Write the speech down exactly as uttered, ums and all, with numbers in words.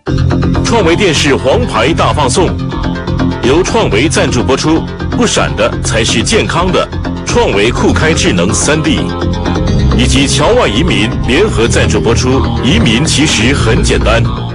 创维电视黄牌大放送，由创维赞助播出。不闪的才是健康的，创维酷开智能 三 D， 以及侨外移民联合赞助播出。移民其实很简单。